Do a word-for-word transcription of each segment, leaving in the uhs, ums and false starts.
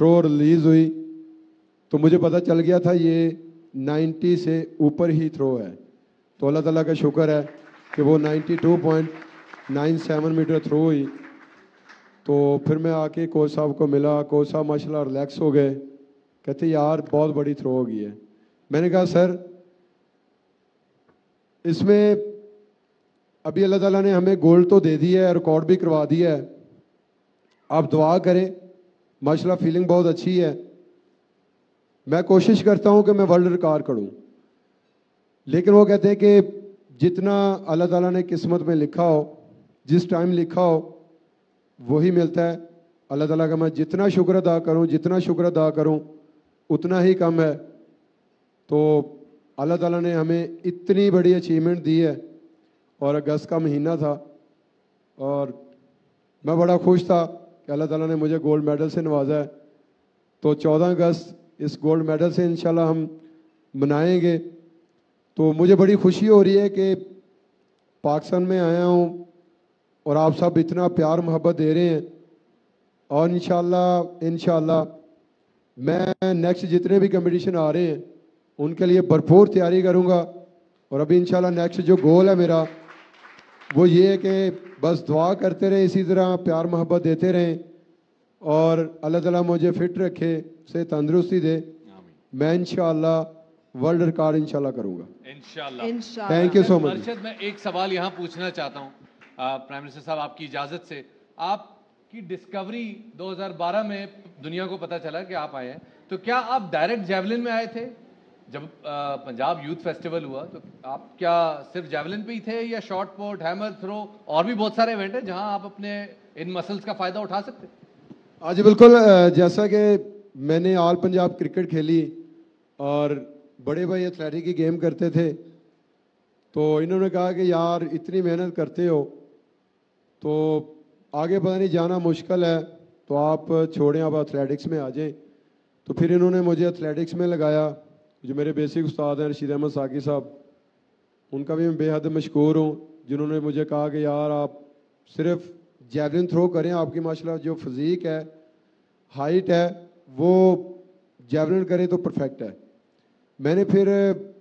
Through release ہوئی تو مجھے پتہ چل گیا تھا یہ نائنٹی سے اوپر ہی تھرو ہے. تو اللہ تعالیٰ کا شکر ہے کہ وہ ninety two point nine seven metre throw ہوئی. تو پھر میں آ کے کوچ صاحب کو ملا. کوچ صاحب ماشاء اللہ ریلیکس ہو گئے, کہتے یار بہت بڑی تھرو ہو گئی ہے. میں نے کہا سر اس میں ابھی اللہ تعالیٰ نے ہمیں گولڈ تو دے دی ہے, ریکارڈ بھی کروا دیا ہے, آپ دعا کریں. ماشاء اللہ فیلنگ بہت اچھی ہے. میں کوشش کرتا ہوں کہ میں ورلڈ ریکارڈ کروں, لیکن وہ کہتے ہیں کہ جتنا اللہ تعالیٰ نے قسمت میں لکھا ہو, جس ٹائم لکھا ہو وہی ملتا ہے. اللہ تعالیٰ کا میں جتنا شکر ادا کروں جتنا شکر ادا کروں اتنا ہی کم ہے. تو اللہ تعالیٰ نے ہمیں اتنی بڑی اچیومنٹ دی ہے, اور اگست کا مہینہ تھا اور میں بڑا خوش تھا کہ اللہ تعالیٰ نے مجھے گولڈ میڈل سے نوازا ہے. تو چودہ اگست اس گولڈ میڈل سے انشاءاللہ ہم منائیں گے. تو مجھے بڑی خوشی ہو رہی ہے کہ پاکستان میں آیا ہوں اور آپ سب اتنا پیار محبت دے رہے ہیں, اور انشاءاللہ انشاءاللہ میں نیکسٹ جتنے بھی کمپٹیشن آ رہے ہیں ان کے لیے بھرپور تیاری کروں گا. اور ابھی انشاءاللہ نیکسٹ جو گول ہے میرا وہ یہ ہے کہ بس دعا کرتے رہیں, اسی طرح پیار محبت دیتے رہیں, اور اللہ تعالیٰ مجھے فٹ رکھے, سے تندرستی دے. میں انشاءاللہ ورلڈ ریکارڈ انشاءاللہ کروں گا انشاءاللہ. Thank you so much. Arshad میں ایک سوال یہاں پوچھنا چاہتا ہوں پرائم منسٹر صاحب آپ کی اجازت سے. آپ کی ڈسکوری دو ہزار بارہ میں دنیا کو پتا چلا کہ آپ آئے ہیں, تو کیا آپ ڈائریکٹ جیولن میں آئے تھے جب پنجاب یوتھ فیسٹیول ہوا؟ تو آپ کیا صرف جیولن پہ ہی تھے یا شارٹ پوٹ, ہیمر تھرو, اور بھی بہت سارے ایونٹ ہیں جہاں آپ اپنے ان مسلز کا فائدہ اٹھا سکتے؟ ہاں جی بالکل. جیسا کہ میں نے آل پنجاب کرکٹ کھیلی اور بڑے بھائی ایتھلیٹک کی گیم کرتے تھے, تو انہوں نے کہا کہ یار اتنی محنت کرتے ہو تو آگے پتہ نہیں جانا مشکل ہے, تو آپ چھوڑیں, آپ ایتھلیٹکس میں آ جائیں. تو پھر انہوں نے مجھے ایتھلیٹکس میں لگایا. جو میرے بیسک استاد ہیں رشید احمد ساقی صاحب, ان کا بھی میں بے حد مشکور ہوں, جنہوں نے مجھے کہا کہ یار آپ صرف جیولن تھرو کریں, آپ کی ماشاءاللہ جو فزیک ہے, ہائٹ ہے, وہ جیولن کریں تو پرفیکٹ ہے. میں نے پھر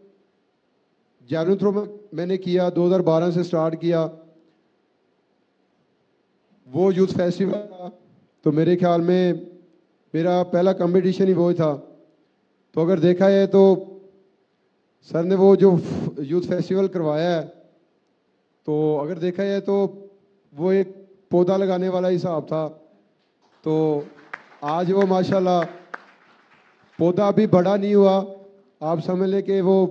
جیولن تھرو میں میں نے کیا, دو ہزار بارہ سے سٹارٹ کیا. وہ یوتھ فیسٹیول تھا تو میرے خیال میں میرا پہلا کمپٹیشن ہی وہ تھا. تو اگر دیکھا ہے تو سر نے وہ جو یوتھ فیسٹیول کروایا ہے, تو اگر دیکھا ہے تو وہ ایک پودا لگانے والا حساب تھا. تو آج وہ ماشاءاللہ پودا ابھی بڑا نہیں ہوا, آپ سمجھ لیں کہ وہ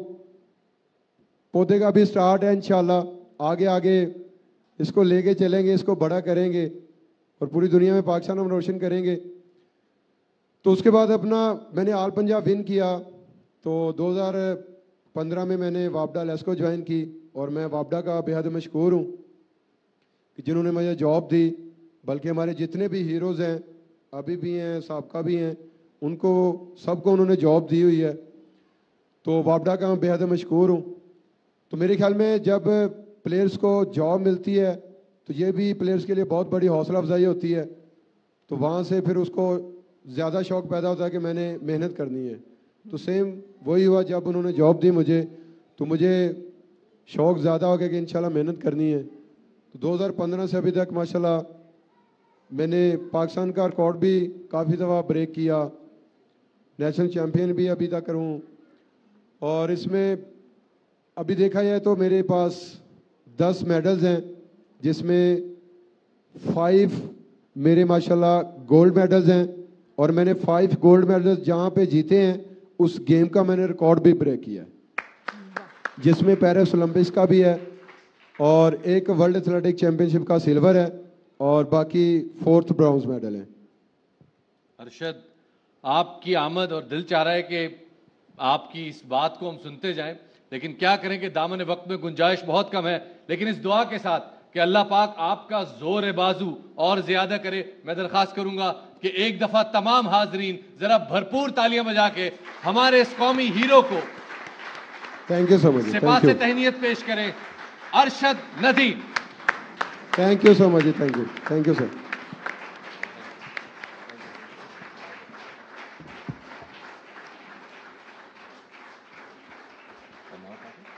پودے کا بھی سٹارٹ ہے. انشاءاللہ آگے آگے اس کو لے کے چلیں گے, اس کو بڑا کریں گے اور پوری دنیا میں پاکستان ہم روشن کریں گے. تو اس کے بعد اپنا میں نے آل پنجاب ون کیا. تو دو ہزار پندرہ میں میں نے وابڈا لیسکو جوائن کی, اور میں وابڈا کا بے حد مشکور ہوں کہ جنہوں نے مجھے جاب دی. بلکہ ہمارے جتنے بھی ہیروز ہیں, ابھی بھی ہیں, سابقہ بھی ہیں, ان کو سب کو انہوں نے جاب دی ہوئی ہے. تو وابڈا کا میں بے حد مشکور ہوں. تو میرے خیال میں جب پلیئرز کو جاب ملتی ہے تو یہ بھی پلیئرز کے لیے بہت بڑی حوصلہ افزائی ہوتی ہے. تو وہاں سے پھر اس کو زیادہ شوق پیدا ہوتا ہے کہ میں نے محنت کرنی ہے. تو سیم وہی ہوا, جب انہوں نے جاب دی مجھے تو مجھے شوق زیادہ ہو گیا کہ انشاءاللہ محنت کرنی ہے. تو دو ہزار پندرہ سے ابھی تک ماشاءاللہ میں نے پاکستان کا ریکارڈ بھی کافی دفعہ بریک کیا, نیشنل چیمپئن بھی ابھی تک ہوں. اور اس میں ابھی دیکھا جائے تو میرے پاس دس میڈلز ہیں, جس میں فائیو میرے ماشاءاللہ گولڈ میڈلز ہیں, اور میں نے فائیو گولڈ میڈلز جہاں پہ جیتے ہیں اس گیم کا میں نے ریکارڈ بھی بریک کیا ہے, جس میں پیرس اولمپکس کا بھی ہے, اور ایک ورلڈ ایتھلیٹک چیمپئن شپ کا سلور ہے, اور باقی فورتھ برونز میڈل ہیں. ارشد, آپ کی آمد اور دل چاہ رہا ہے کہ آپ کی اس بات کو ہم سنتے جائیں, لیکن کیا کریں کہ دامن وقت میں گنجائش بہت کم ہے. لیکن اس دعا کے ساتھ کہ اللہ پاک آپ کا زور بازو اور زیادہ کرے, میں درخواست کروں گا کہ ایک دفعہ تمام حاضرین ذرا بھرپور تالیاں بجا کے ہمارے اس قومی ہیرو کو تھینک یو سو مچ, سپاہ سے تہنیت پیش کریں. Arshad Nadeem. Thank you so much, thank you, thank you sir. बहुत